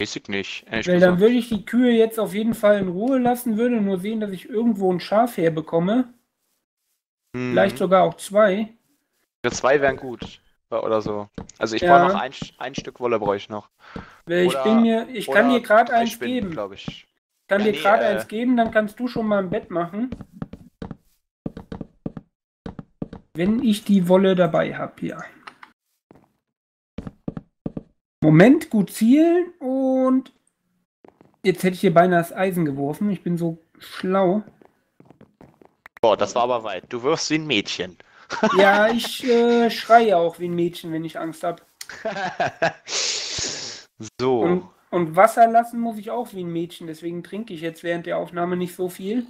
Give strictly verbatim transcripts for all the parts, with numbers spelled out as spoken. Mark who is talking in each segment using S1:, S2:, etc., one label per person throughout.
S1: Weiß ich nicht, ehrlich
S2: Weil dann
S1: gesagt.
S2: würde ich die Kühe jetzt auf jeden Fall in Ruhe lassen, würde nur sehen, dass ich irgendwo ein Schaf herbekomme. Vielleicht
S1: Hm.
S2: sogar auch zwei.
S1: Ja, zwei wären gut. Oder so. Also ich brauche noch
S2: Ja,
S1: ein, ein Stück Wolle, brauche ich noch.
S2: weil ich bin
S1: Oder,
S2: mir, ich kann dir
S1: oder
S2: gerade
S1: drei
S2: eins
S1: Spinnen,
S2: geben.
S1: glaube ich.
S2: Ich kann
S1: Ja,
S2: dir
S1: nee,
S2: gerade
S1: äh,
S2: eins geben, dann kannst du schon mal ein Bett machen. Wenn ich die Wolle dabei habe, ja. Moment, gut zielen und jetzt hätte ich hier beinahe das Eisen geworfen. Ich bin so schlau.
S1: boah, das war aber weit. Du wirfst wie ein Mädchen.
S2: Ja, ich äh, schreie auch wie ein Mädchen, wenn ich Angst habe.
S1: So.
S2: Und, und Wasser lassen muss ich auch wie ein Mädchen, deswegen trinke ich jetzt während der Aufnahme nicht so viel.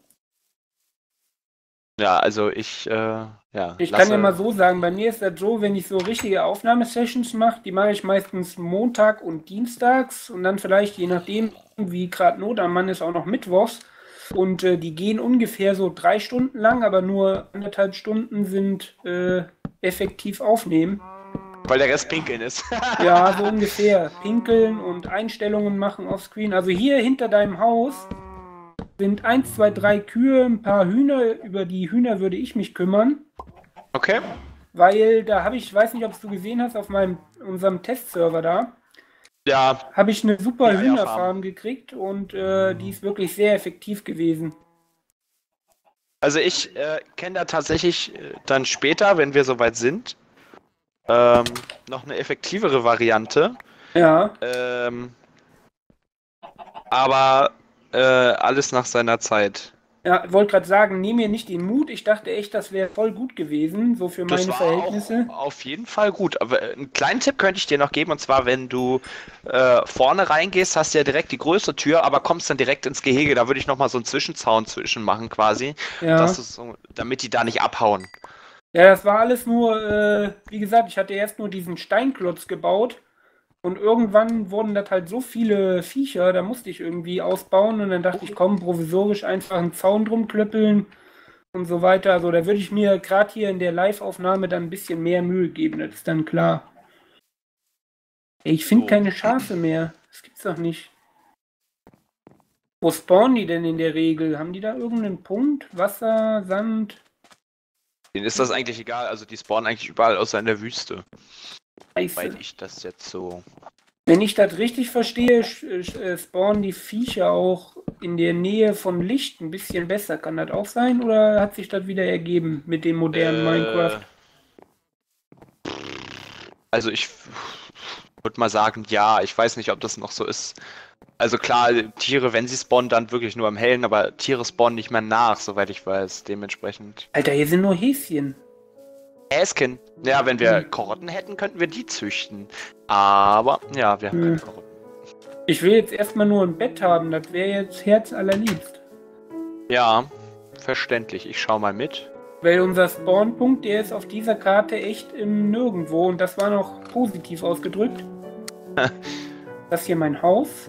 S1: Ja, also ich, äh, ja,
S2: Ich kann ja mal
S1: lasse.
S2: so sagen, bei mir ist das so, wenn ich so richtige Aufnahmesessions mache, die mache ich meistens Montag und Dienstags und dann vielleicht, je nachdem, wie gerade Not am Mann ist, auch noch Mittwochs. Und äh, die gehen ungefähr so drei Stunden lang, aber nur anderthalb Stunden sind äh, effektiv aufnehmen.
S1: Weil der Rest pinkeln ist.
S2: Ja, so ungefähr. Pinkeln und Einstellungen machen offscreen. Also hier hinter deinem Haus sind eins, zwei, drei Kühe, ein paar Hühner. Über die Hühner würde ich mich kümmern.
S1: Okay.
S2: Weil da habe ich, ich weiß nicht, ob es du gesehen hast, auf meinem, unserem Testserver da,
S1: Ja,
S2: habe ich eine super
S1: die Eierfarm.
S2: Hühnerfarm gekriegt und äh, die ist wirklich sehr effektiv gewesen.
S1: Also ich äh, kenne da tatsächlich äh, dann später, wenn wir soweit sind, ähm, noch eine effektivere Variante.
S2: Ja,
S1: Ähm, aber äh, alles nach seiner Zeit.
S2: ja, wollte gerade sagen, nehme mir nicht den Mut. Ich dachte echt, das wäre voll gut gewesen, so für
S1: Das
S2: meine
S1: war
S2: Verhältnisse.
S1: auch auf jeden Fall gut. Aber äh, einen kleinen Tipp könnte ich dir noch geben, und zwar, wenn du äh, vorne reingehst, hast du ja direkt die größte Tür, aber kommst dann direkt ins Gehege. Da würde ich nochmal so einen Zwischenzaun zwischen machen, quasi, dass
S2: Ja.
S1: du so, damit die da nicht abhauen.
S2: Ja, das war alles nur, äh, wie gesagt, ich hatte erst nur diesen Steinklotz gebaut und irgendwann wurden das halt so viele Viecher, da musste ich irgendwie ausbauen und dann dachte ich, komm, provisorisch einfach einen Zaun drum klöppeln und so weiter. Also da würde ich mir gerade hier in der Live-Aufnahme dann ein bisschen mehr Mühe geben, das ist dann klar. Ey, ich finde
S1: So.
S2: keine Schafe mehr. Das gibt's doch nicht. Wo spawnen die denn in der Regel? Haben die da irgendeinen Punkt? Wasser, Sand?
S1: Denen ist das eigentlich egal. Also die spawnen eigentlich überall außer in der Wüste.
S2: Scheiße.
S1: Weil ich das jetzt so.
S2: Wenn ich das richtig verstehe, sch- sch- äh, spawnen die Viecher auch in der Nähe von Licht ein bisschen besser. Kann das auch sein? Oder hat sich das wieder ergeben mit dem modernen
S1: Äh,
S2: Minecraft?
S1: also ich würde mal sagen, ja. Ich weiß nicht, ob das noch so ist. Also klar, Tiere, wenn sie spawnen, dann wirklich nur im Hellen, aber Tiere spawnen nicht mehr nach, soweit ich weiß. Dementsprechend.
S2: Alter, hier sind nur Häschen.
S1: Häschen. Ja, wenn wir
S2: Hm.
S1: Karotten hätten, könnten wir die züchten. Aber, ja, wir haben
S2: Hm.
S1: keine Karotten.
S2: Ich will jetzt erstmal nur ein Bett haben. Das wäre jetzt herzallerliebst.
S1: Ja, verständlich. Ich schau mal mit.
S2: Weil unser Spawnpunkt, der ist auf dieser Karte echt im Nirgendwo. Und das war noch positiv ausgedrückt. Das hier mein Haus?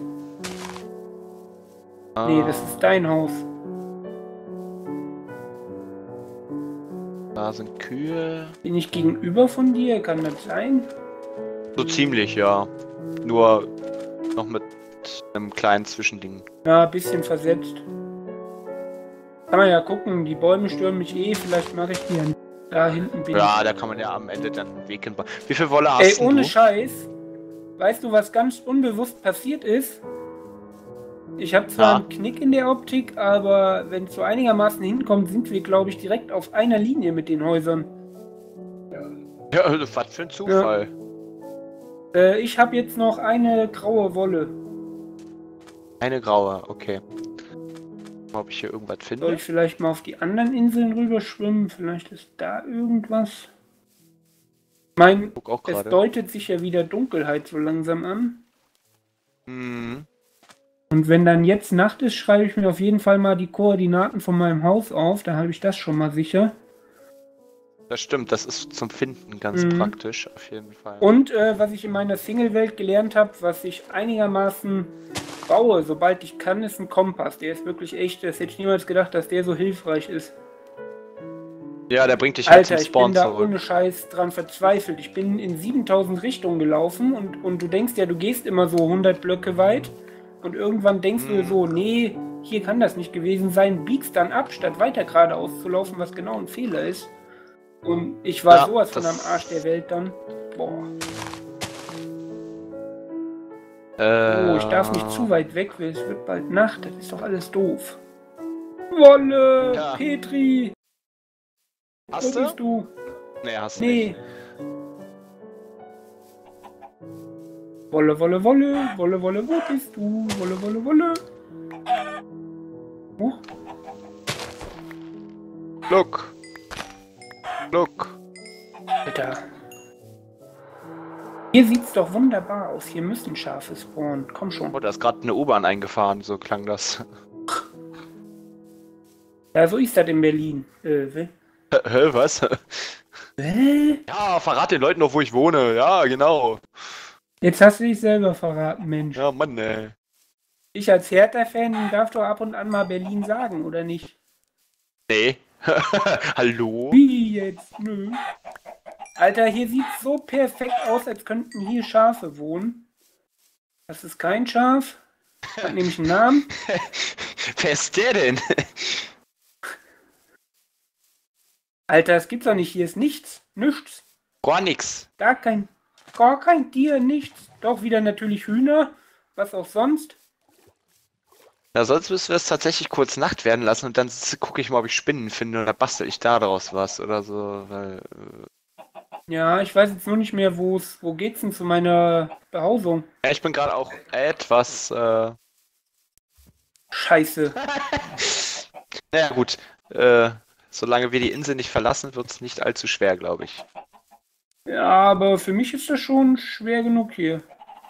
S2: Nee, das ist dein Haus.
S1: Da sind Kühe.
S2: Bin ich gegenüber von dir? Kann das sein?
S1: So ziemlich, ja. Nur noch mit einem kleinen Zwischending.
S2: Ja, ein bisschen versetzt. Kann man ja gucken, die Bäume stören mich eh, vielleicht mache ich die ja nicht. Da hinten bin
S1: Ja,
S2: ich.
S1: da kann man ja am Ende dann einen Weg hinbauen. Wie viel Wolle
S2: Ey,
S1: hast denn
S2: ohne
S1: du?
S2: Scheiß, weißt du, was ganz unbewusst passiert ist? Ich habe zwar
S1: Ja.
S2: einen Knick in der Optik, aber wenn es so einigermaßen hinkommt, sind wir, glaube ich, direkt auf einer Linie mit den Häusern.
S1: Ja, also was für ein Zufall.
S2: Äh, ich habe jetzt noch eine graue Wolle.
S1: Eine graue, okay. Mal, ob ich hier irgendwas
S2: Soll
S1: finde.
S2: ich vielleicht mal auf die anderen Inseln rüberschwimmen? Vielleicht ist da irgendwas. Ich meine,
S1: Guck auch
S2: es
S1: gerade.
S2: deutet sich ja wieder Dunkelheit so langsam an.
S1: Mhm.
S2: Und wenn dann jetzt Nacht ist, schreibe ich mir auf jeden Fall mal die Koordinaten von meinem Haus auf. Da habe ich das schon mal sicher.
S1: Das stimmt, das ist zum Finden ganz
S2: Mhm.
S1: praktisch, auf jeden Fall.
S2: Und äh, was ich in meiner Single-Welt gelernt habe, was ich einigermaßen baue, sobald ich kann, ist ein Kompass. Der ist wirklich echt, das hätte ich niemals gedacht, dass der so hilfreich ist.
S1: Ja, der bringt dich halt
S2: Alter,
S1: zum
S2: ich bin
S1: Spawn
S2: da
S1: zurück.
S2: ohne Scheiß dran verzweifelt. Ich bin in siebentausend Richtungen gelaufen und, und du denkst ja, du gehst immer so hundert Blöcke weit und irgendwann denkst
S1: Hm.
S2: du so, nee, hier kann das nicht gewesen sein, biegst dann ab, statt weiter geradeaus zu laufen, was genau ein Fehler ist. Und ich war
S1: Ja,
S2: sowas von
S1: das-
S2: am Arsch der Welt dann. Boah.
S1: Äh,
S2: Oh, ich darf nicht zu weit weg, weil es wird bald Nacht, das ist doch alles doof. Wolle,
S1: Ja.
S2: Petri, wo
S1: Hast
S2: bist
S1: du?
S2: du?
S1: Nee, hast du
S2: Nee.
S1: nicht.
S2: Wolle, Wolle, Wolle, Wolle, Wolle, wo bist du? Wolle, Wolle, Wolle. Huch.
S1: Look. Look.
S2: Alter. Hier sieht's doch wunderbar aus. Hier müssen Schafe spawnen. Komm schon.
S1: Oh, da ist gerade eine U-Bahn eingefahren, so klang das.
S2: Ja, so ist das in Berlin. Äh, hä?
S1: Hä, was?
S2: Hä?
S1: Ja, verrat den Leuten doch, wo ich wohne. Ja, genau.
S2: Jetzt hast du dich selber verraten, Mensch.
S1: Ja, Mann, ey.
S2: Ich als Hertha-Fan darf doch ab und an mal Berlin sagen, oder nicht?
S1: Nee. Hallo?
S2: Wie jetzt? Nö. Alter, hier sieht's so perfekt aus, als könnten hier Schafe wohnen. Das ist kein Schaf. Hat nämlich einen Namen.
S1: Wer ist der denn?
S2: Alter, das gibt's doch nicht. Hier ist nichts. Nichts.
S1: Gar nix.
S2: Gar kein, gar kein Tier, nichts. Doch wieder natürlich Hühner. Was auch sonst.
S1: Na, sonst müssen wir es tatsächlich kurz Nacht werden lassen und dann gucke ich mal, ob ich Spinnen finde oder bastel ich da draus was oder so, weil.
S2: Ja, ich weiß jetzt nur nicht mehr, wo es, wo geht's denn zu meiner Behausung?
S1: Ja, ich bin gerade auch etwas. Äh...
S2: Scheiße.
S1: Naja, gut. Äh, solange wir die Insel nicht verlassen, wird es nicht allzu schwer, glaube ich.
S2: Ja, aber für mich ist das schon schwer genug hier.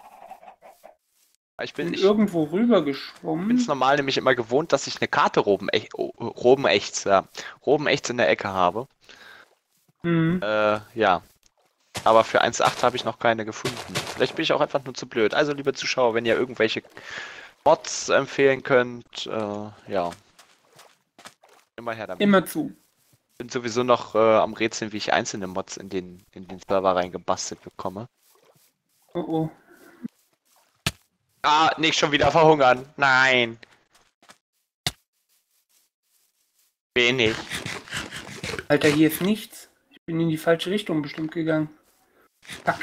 S1: Ich bin,
S2: Bin
S1: ich
S2: irgendwo rüber
S1: bin es
S2: geschwommen.
S1: normal nämlich immer gewohnt, dass ich eine Karte Robenecht, Robenechts, ja, Robenechts in der Ecke habe.
S2: Hm.
S1: Äh, ja. Aber für eins Punkt acht habe ich noch keine gefunden. Vielleicht bin ich auch einfach nur zu blöd. Also, liebe Zuschauer, wenn ihr irgendwelche Mods empfehlen könnt, äh, ja. Immer her damit.
S2: Immer zu.
S1: Ich bin sowieso noch äh, am Rätseln, wie ich einzelne Mods in den, in den Server reingebastelt bekomme.
S2: Oh oh.
S1: Ah, nicht schon wieder verhungern. Nein. Bin ich.
S2: Alter, hier ist nichts. Ich bin in die falsche Richtung bestimmt gegangen. Fuck.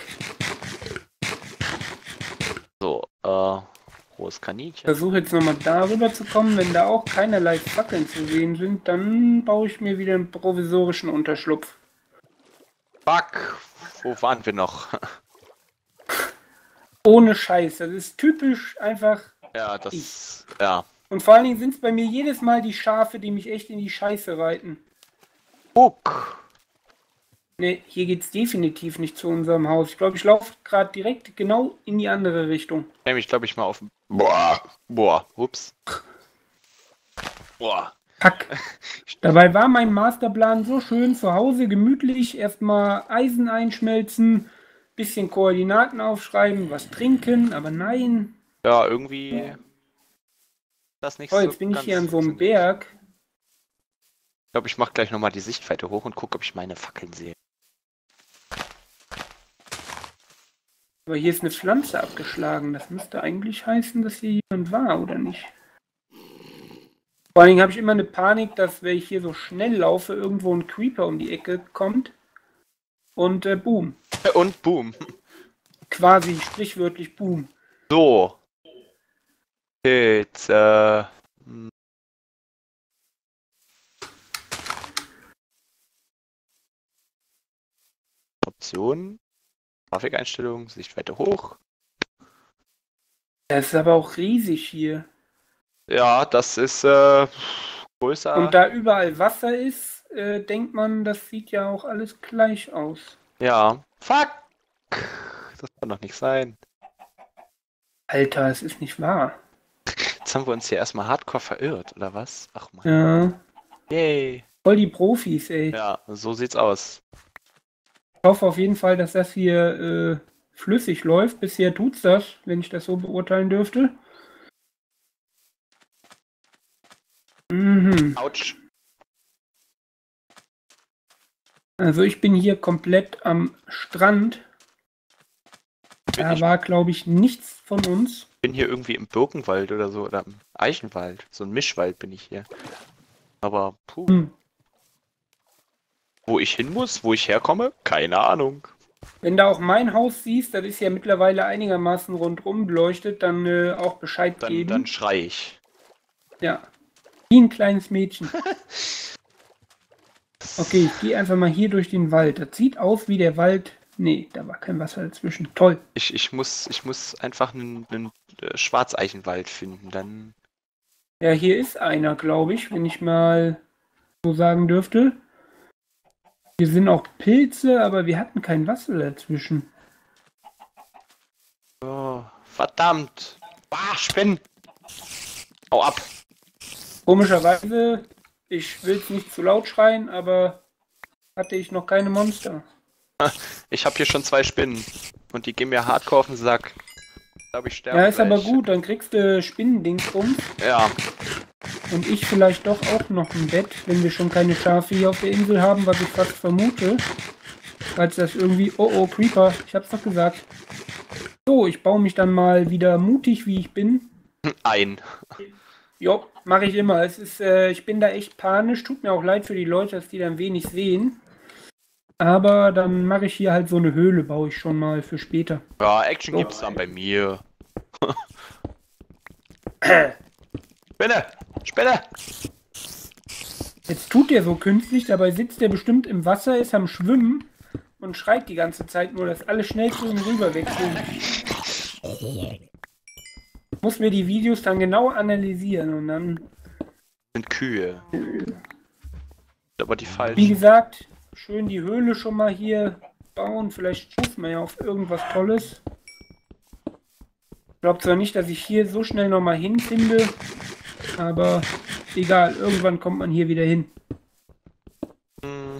S1: So, äh, rohes Kaninchen.
S2: Versuche jetzt nochmal darüber zu kommen. Wenn da auch keinerlei Fackeln zu sehen sind, dann baue ich mir wieder einen provisorischen Unterschlupf.
S1: Fuck. Wo waren wir noch?
S2: Ohne Scheiß. Das ist typisch einfach.
S1: Ja, das, ja.
S2: Und vor allen Dingen sind es bei mir jedes Mal die Schafe, die mich echt in die Scheiße reiten.
S1: Guck.
S2: Ne, hier geht's definitiv nicht zu unserem Haus. Ich glaube, ich laufe gerade direkt genau in die andere Richtung.
S1: Nehme ich, glaube ich, mal auf. Boah. Boah. Ups. Boah.
S2: Fuck. Dabei war mein Masterplan so schön, zu Hause gemütlich, erstmal Eisen einschmelzen, bisschen Koordinaten aufschreiben, was trinken, aber nein.
S1: Ja, irgendwie. Das nicht
S2: Oh,
S1: so
S2: jetzt bin ich
S1: ganz
S2: hier an so einem
S1: funktioniert.
S2: Berg.
S1: Ich glaube, ich mache gleich nochmal die Sichtweite hoch und gucke, ob ich meine Fackeln sehe.
S2: Aber hier ist eine Pflanze abgeschlagen. Das müsste eigentlich heißen, dass hier jemand war, oder nicht? Vor allen Dingen habe ich immer eine Panik, dass, wenn ich hier so schnell laufe, irgendwo ein Creeper um die Ecke kommt. Und äh, boom.
S1: Und boom.
S2: Quasi sprichwörtlich boom.
S1: So. Jetzt, äh. hm. Optionen. Grafikeinstellungen, Sichtweite hoch.
S2: Das ist aber auch riesig hier.
S1: Ja, das ist äh, größer.
S2: Und da überall Wasser ist, äh, denkt man, das sieht ja auch alles gleich aus.
S1: Ja. Fuck! Das kann doch nicht sein.
S2: Alter, es ist nicht wahr.
S1: Jetzt haben wir uns hier erstmal hardcore verirrt, oder was? Ach man.
S2: Ja,
S1: Yay.
S2: voll die Profis, ey.
S1: Ja, so sieht's aus.
S2: Ich hoffe auf jeden Fall, dass das hier äh, flüssig läuft. Bisher tut's das, wenn ich das so beurteilen dürfte. Mhm.
S1: Autsch.
S2: Also ich bin hier komplett am Strand.
S1: Bin
S2: Da
S1: ich
S2: war, glaube ich, nichts von uns.
S1: bin hier irgendwie im Birkenwald oder so, oder im Eichenwald. So ein Mischwald bin ich hier. Aber, puh.
S2: Hm.
S1: Wo ich hin muss, wo ich herkomme, keine Ahnung.
S2: Wenn du auch mein Haus siehst, das ist ja mittlerweile einigermaßen rundum beleuchtet, dann äh, auch Bescheid
S1: Dann,
S2: geben.
S1: dann schrei ich.
S2: Ja, wie ein kleines Mädchen. Okay, ich gehe einfach mal hier durch den Wald. Das sieht aus wie der Wald. Nee, da war kein Wasser dazwischen. Toll.
S1: Ich, ich, muss, ich muss einfach einen, einen äh, Schwarzeichenwald finden. Dann.
S2: Ja, hier ist einer, glaube ich, wenn ich mal so sagen dürfte. Hier sind auch Pilze, aber wir hatten kein Wasser dazwischen.
S1: Oh, verdammt! Ah, Spinnen! Hau ab!
S2: Komischerweise, ich will es nicht zu laut schreien, aber hatte ich noch keine Monster.
S1: Ich habe hier schon zwei Spinnen. Und die gehen mir hardcore auf den Sack. Ich glaube, ich sterbe
S2: Ja, ist aber
S1: gleich.
S2: gut, dann kriegst du Spinnendings rum.
S1: Ja,
S2: Und ich vielleicht doch auch noch ein Bett, wenn wir schon keine Schafe hier auf der Insel haben, was ich fast vermute. Falls das irgendwie... Oh, oh, Creeper, ich hab's doch gesagt. So, ich baue mich dann mal wieder mutig, wie ich bin.
S1: ein.
S2: Jo, mache ich immer. Es ist, äh, ich bin da echt panisch. Tut mir auch leid für die Leute, dass die dann wenig sehen. Aber dann mache ich hier halt so eine Höhle, baue ich schon mal für später.
S1: Ja, Action
S2: So.
S1: gibt's dann bei mir. Spinne! Spinne!
S2: Jetzt tut der so künstlich, dabei sitzt der bestimmt im Wasser, ist am Schwimmen und schreit die ganze Zeit nur, dass alle schnell zu ihm rüber wechseln. Ich muss mir die Videos dann genau analysieren und dann,
S1: Sind Kühe. Aber die
S2: wie
S1: falschen.
S2: gesagt, schön die Höhle schon mal hier bauen. Vielleicht stoßen wir ja auf irgendwas Tolles. Ich glaube zwar nicht, dass ich hier so schnell nochmal hinfinde, aber egal, irgendwann kommt man hier wieder hin.
S1: Hm,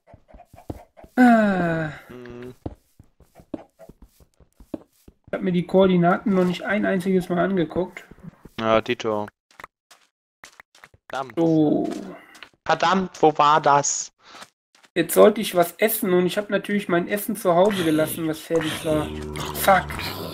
S2: Ah,
S1: hm.
S2: ich habe mir die Koordinaten noch nicht ein einziges Mal angeguckt.
S1: Ja, Dito. Verdammt.
S2: So,
S1: Verdammt, wo war das?
S2: jetzt sollte ich was essen und ich habe natürlich mein Essen zu Hause gelassen, was fertig war. Fuck.